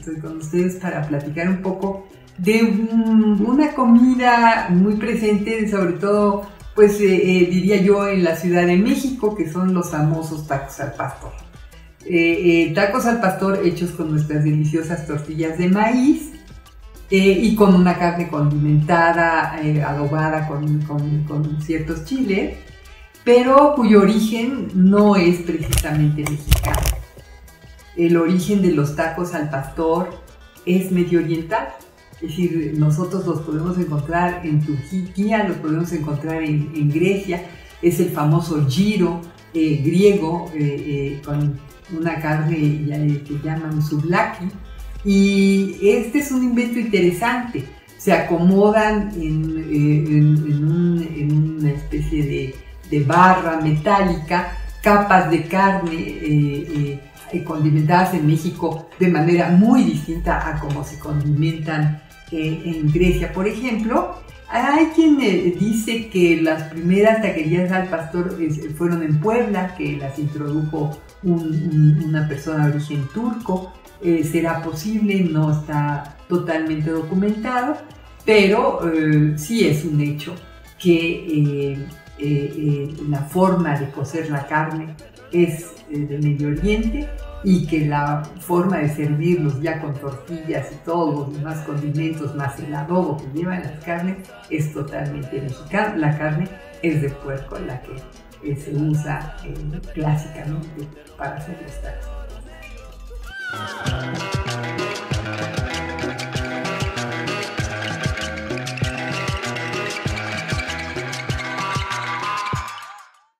estoy con ustedes para platicar un poco de una comida muy presente, sobre todo, pues diría yo, en la Ciudad de México, que son los famosos tacos al pastor. Tacos al pastor hechos con nuestras deliciosas tortillas de maíz y con una carne condimentada, adobada con ciertos chiles, pero cuyo origen no es precisamente mexicano. El origen de los tacos al pastor es medio oriental, es decir, nosotros los podemos encontrar en Turquía, los podemos encontrar en Grecia, es el famoso gyro griego con una carne que llaman souvlaki, y este es un invento interesante. Se acomodan en una especie de barra metálica capas de carne condimentadas en México de manera muy distinta a como se condimentan en Grecia, por ejemplo. Hay quien dice que las primeras taquerías al pastor fueron en Puebla, que las introdujo una persona de origen turco. Será posible, no está totalmente documentado, pero sí es un hecho que la forma de cocer la carne es de Medio Oriente, y que la forma de servirlos ya con tortillas y todos los demás condimentos más el adobo que llevan las carnes es totalmente mexicana. La carne es de puerco, la que se usa clásicamente para hacer los tacos.